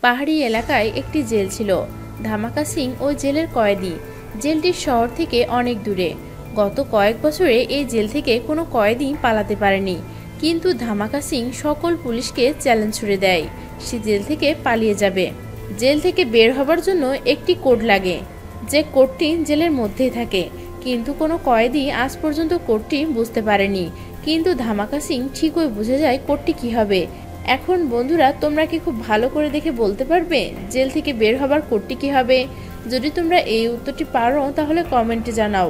পাহাড়ি এলাকায় একটি জেল ছিল। ধামাকা সিং ওই জেলের কয়েদি। জেলটি শহর থেকে অনেক দূরে। গত কয়েক বছরে এই জেল থেকে কোনো কয়েদি পালাতে পারেনি, কিন্তু ধামাকা সিং সকল পুলিশকে চ্যালেঞ্জ ছুড়ে দেয় সে জেল থেকে পালিয়ে যাবে। জেল থেকে বের হবার জন্য একটি কোড লাগে, যে কোডটি জেলের মধ্যেই থাকে, কিন্তু কোনো কয়েদি আজ পর্যন্ত কোডটি বুঝতে পারেনি। কিন্তু ধামাকা সিং ঠিকই বুঝে যায় কোডটি কি হবে। এখন বন্ধুরা, তোমরা কি খুব ভালো করে দেখে বলতে পারবে জেল থেকে বের হবার কোডটি কি হবে? যদি তোমরা এই উত্তরটি পারো তাহলে কমেন্টে জানাও।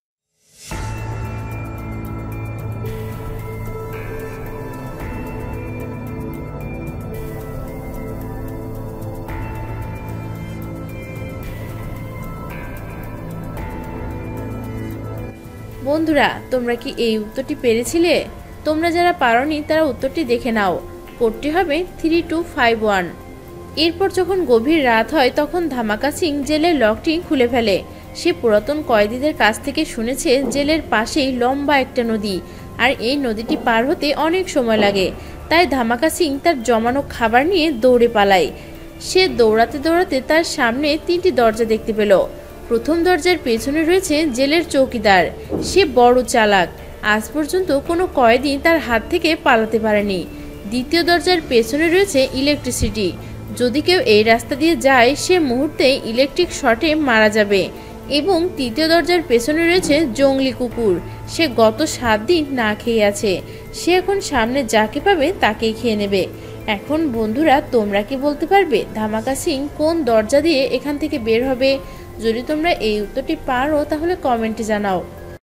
বন্ধুরা, তোমরা কি এই উত্তরটি পেরেছিলে? তোমরা যারা পারোনি তারা উত্তরটি দেখে নাও। কোডটি হবে 3251। এরপর যখন গভীর রাত হয় তখন ধামাকা সিং জেলের লকটি খুলে ফেলে। সে পুরাতন কয়েদিদের কাছ থেকে শুনেছে জেলের পাশেই লম্বা একটা নদী, আর এই নদীটি পার হতে অনেক সময় লাগে। তাই ধামাকা সিং তার জমানো খাবার নিয়ে দৌড়ে পালায়। সে দৌড়াতে দৌড়াতে তার সামনে 3টি দরজা দেখতে পেল। প্রথম দরজার পেছনে রয়েছে জেলের চৌকিদার। সে বড় চালাক, আজ পর্যন্ত কোনো কয়েদি তার হাত থেকে পালাতে পারেনি। দ্বিতীয় দরজার পেছনে রয়েছে ইলেকট্রিসিটি। যদি কেউ এই রাস্তা দিয়ে যায় সে মুহূর্তে ইলেকট্রিক শর্টে মারা যাবে। এবং তৃতীয় দরজার পেছনে রয়েছে জঙ্গলি কুকুর। সে গত 7 দিন না খেয়ে আছে। সে এখন সামনে যাকে পাবে তাকেই খেয়ে নেবে। এখন বন্ধুরা, তোমরা কি বলতে পারবে ধামাকা সিং কোন দরজা দিয়ে এখান থেকে বের হবে? যদি তোমরা এই উত্তরটি পারো তাহলে কমেন্টে জানাও।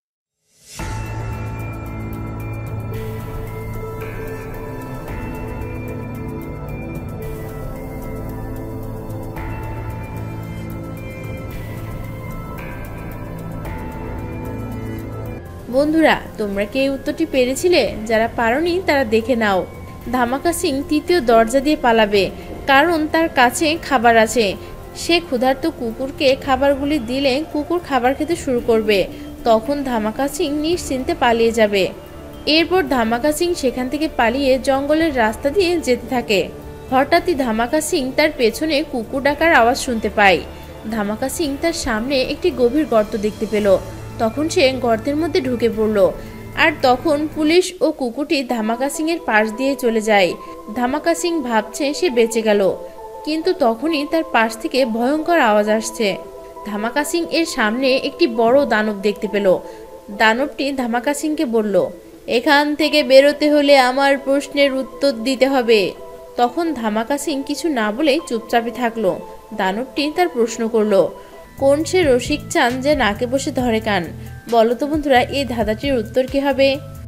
বন্ধুরা, তোমরা কি এই উত্তরটি পেরেছিলে? যারা পারোনি তারা দেখে নাও। ধামাকা সিং তৃতীয় দরজা দিয়ে পালাবে, কারণ তার কাছে খাবার আছে। সে ক্ষুধার্ত কুকুরকে খাবারগুলি দিলে কুকুর খাবার খেতে শুরু করবে। তখন ধামাকা সিং নিশ্চিন্তে পালিয়ে যাবে। এরপর ধামাকা সিং সেখান থেকে পালিয়ে জঙ্গলের রাস্তা দিয়ে যেতে থাকে। হঠাৎই ধামাকা সিং তার পেছনে কুকুর ডাকার আওয়াজ শুনতে পায়। ধামাকা সিং তার সামনে একটি গভীর গর্ত দেখতে পেল। তখন সে গর্তের মধ্যে ঢুকে পড়ল। আর তখন পুলিশ ও কুকুরটি ধামাকা সিং এর পাশ দিয়ে চলে যায়। ধামাকা সিং ভাবছে সে বেঁচে গেল, কিন্তু তখনই তার পাশ থেকে ভয়ঙ্কর আওয়াজ আসছে। ধামাকা সিং এর সামনে একটি বড় দানব দেখতে পেল। দানবটি ধামাকা সিংকে বলল, এখান থেকে বেরোতে হলে আমার প্রশ্নের উত্তর দিতে হবে। তখন ধামাকা সিং কিছু না বলে চুপচাপই থাকলো। দানবটি তার প্রশ্ন করলো, কোন সে রসিক চান যে নাকে বসে ধরে কান? বলো তো বন্ধুরা, এই ধাঁধাটির উত্তর কি হবে?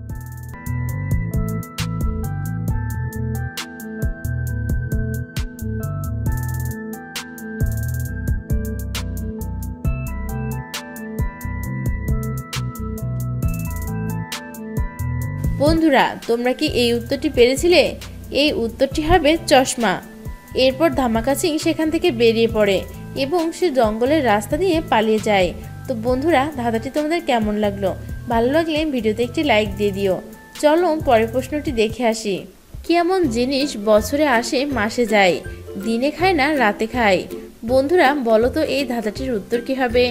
বন্ধুরা, তোমরা কি এই উত্তরটি পেরেছিলে? এই উত্তরটি হবে চশমা। এরপর ধামাকা সিং সেখান থেকে বেরিয়ে পড়ে এবং সে জঙ্গলের রাস্তা দিয়ে পালিয়ে যায়। তো বন্ধুরা, ধাঁধাটি তোমাদের কেমন লাগলো? ভালো লাগলে ভিডিওতে একটি লাইক দিয়ে দিও। চলো পরের প্রশ্নটি দেখে আসি। কি এমন জিনিস বছরে আসে মাসে যায়, দিনে খায় না রাতে খায়? বন্ধুরা, বলো তো এই ধাঁধাটির উত্তর কি হবে?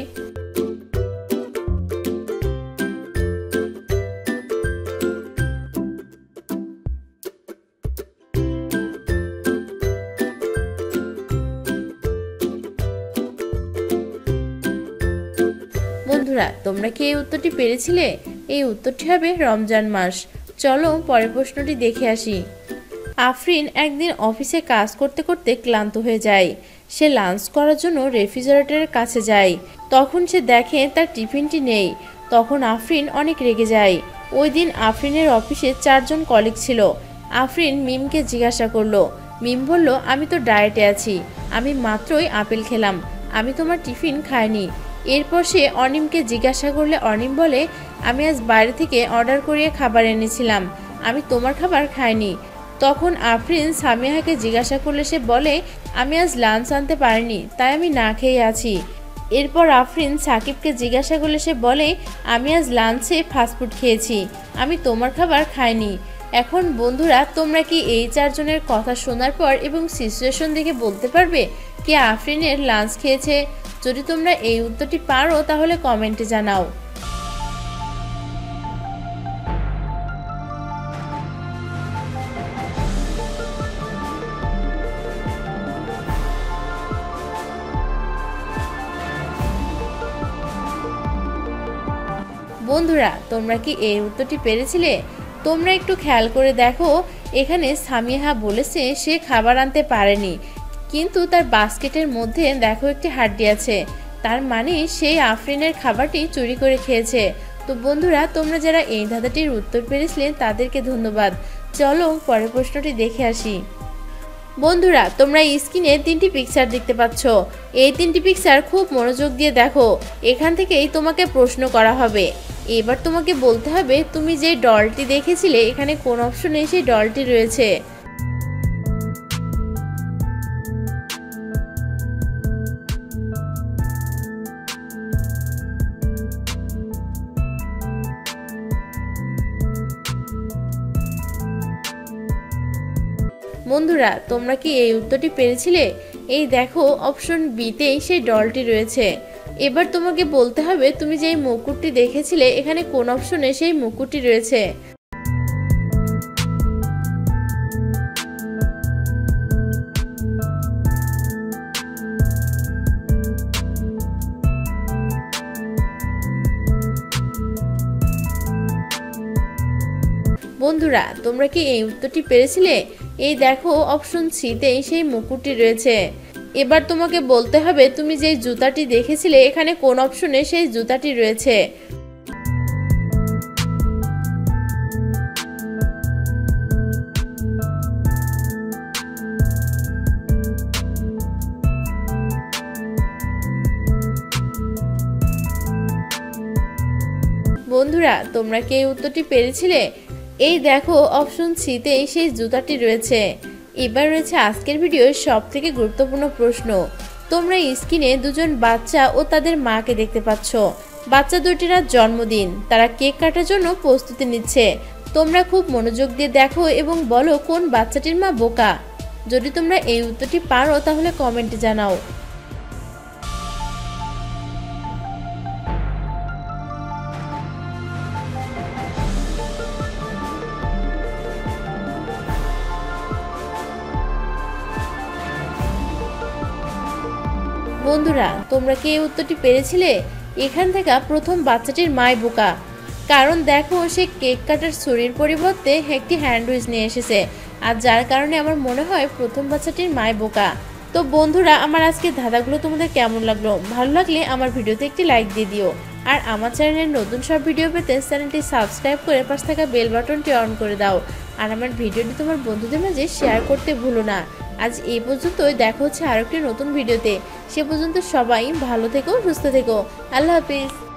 বন্ধুরা, তোমরা কি এই উত্তরটি পেরেছিলে? এই উত্তরটি হবে রমজান মাস। চলো পরের প্রশ্নটি দেখে আসি। আফরিন একদিন অফিসে কাজ করতে করতে ক্লান্ত হয়ে যায়। সে লাঞ্চ করার জন্য রেফ্রিজারেটরের কাছে যায়। তখন সে দেখে তার টিফিনটি নেই। তখন আফরিন অনেক রেগে যায়। ওই দিন আফরিনের অফিসে 4 জন কলিগ ছিল। আফরিন মিমকে জিজ্ঞাসা করলো। মিম বলল, আমি তো ডায়েটে আছি, আমি মাত্রই আপেল খেলাম, আমি তোমার টিফিন খাইনি। এরপর সে অনিমকে জিজ্ঞাসা করলে অনিম বলে, আমি আজ বাইরে থেকে অর্ডার করিয়ে খাবার এনেছিলাম, আমি তোমার খাবার খাইনি। তখন আফরিন সামিয়াকে জিজ্ঞাসা করলে সে বলে, আমি আজ লাঞ্চ আনতে পারিনি, তাই আমি না খেয়ে আছি। এরপর আফরিন সাকিবকে জিজ্ঞাসা করলে সে বলে, আমি আজ লাঞ্চে ফাস্টফুড খেয়েছি, আমি তোমার খাবার খাইনি। এখন বন্ধুরা তোমরা কি এই চারজনের কথা শোনার পর এবং সিচুয়েশন দেখে বলতে পারবে কে আফরিনের লাঞ্চ খেয়েছে? যদি তোমরা এই উত্তরটি পারো তাহলে কমেন্টে জানাও। বন্ধুরা তোমরা কি এই উত্তরটি পেরেছিলে? তোমরা একটু খেয়াল করে দেখো, এখানে সামিহা বলেছে সে খাবার আনতে পারেনি, কিন্তু তার বাস্কেটের মধ্যে দেখো একটি হাড্ডি আছে, তার মানে সেই আফরিনের খাবারটি চুরি করে খেয়েছে। তো বন্ধুরা তোমরা যারা এই ধাঁধাটির উত্তর পেরেছিলে তাদেরকে ধন্যবাদ। চলো পরের প্রশ্নটি দেখে আসি। বন্ধুরা তোমরা স্ক্রিনে 3টি পিকচার দেখতে পাচ্ছ। এই 3টি পিকচার খুব মনোযোগ দিয়ে দেখো, এখান থেকেই তোমাকে প্রশ্ন করা হবে। এবার তোমাকে বলতে হবে তুমি যে ডলটি দেখেছিলে এখানে কোন অপশনে সেই ডলটি রয়েছে। বন্ধুরা তোমরা কি এই উত্তরটি পেরেছিলে? এই দেখো অপশন বিতেই সেই ডলটি রয়েছে। এবার তোমাকে বলতে হবে তুমি যেই মুকুটটি দেখেছিলে এখানে কোন অপশনে সেই মুকুটটি রয়েছে। বন্ধুরা তোমরা কি এই উত্তরটি পেরেছিলে? এই দেখো অপশন সিতেই সেই মুকুটটি রয়েছে। এবার তোমাকে বলতে হবে তুমি যেই জুতাটি দেখেছিলে এখানে কোন অপশনে সেই জুতাটি রয়েছে। বন্ধুরা তোমরা কি এই উত্তরটি পেরেছিলে? এই দেখো অপশন সিতেই সেই জুতাটি রয়েছে। এবার রয়েছে আজকের ভিডিওর সবথেকে গুরুত্বপূর্ণ প্রশ্ন। তোমরা স্ক্রিনে দুজন বাচ্চা ও তাদের মাকে দেখতে পাচ্ছ। বাচ্চা দুটির আজ জন্মদিন, তারা কেক কাটার জন্য প্রস্তুতি নিচ্ছে। তোমরা খুব মনোযোগ দিয়ে দেখো এবং বলো কোন বাচ্চাটির মা বোকা। যদি তোমরা এই উত্তরটি পারো তাহলে কমেন্টে জানাও। বন্ধুরা তোমরা কি এই উত্তরটি পেরেছিলে? এখান থেকে প্রথম বাচ্চাটির মাই বোকা, কারণ দেখো সে কেক কাটার ছুরির পরিবর্তে একটি হ্যান্ডউইচ নিয়ে এসেছে, আর যার কারণে আমার মনে হয় প্রথম বাচ্চাটির মাই বোকা। তো বন্ধুরা আমার আজকের ধাঁধাগুলো তোমাদের কেমন লাগলো? ভালো লাগলে আমার ভিডিওতে একটি লাইক দিয়ে দিও, আর আমার চ্যানেলের নতুন সব ভিডিও পেতে চ্যানেলটি সাবস্ক্রাইব করে পাশে থাকা বেল বাটনটি অন করে দাও, আর আমার ভিডিওটি তোমার বন্ধুদের মাঝে শেয়ার করতে ভুলো না। আজ এই পর্যন্তই, দেখা হচ্ছে আরেকটি নতুন ভিডিওতে। সে পর্যন্ত সবাই ভালো থেকো, সুস্থ থেকো। আল্লাহ হাফিজ।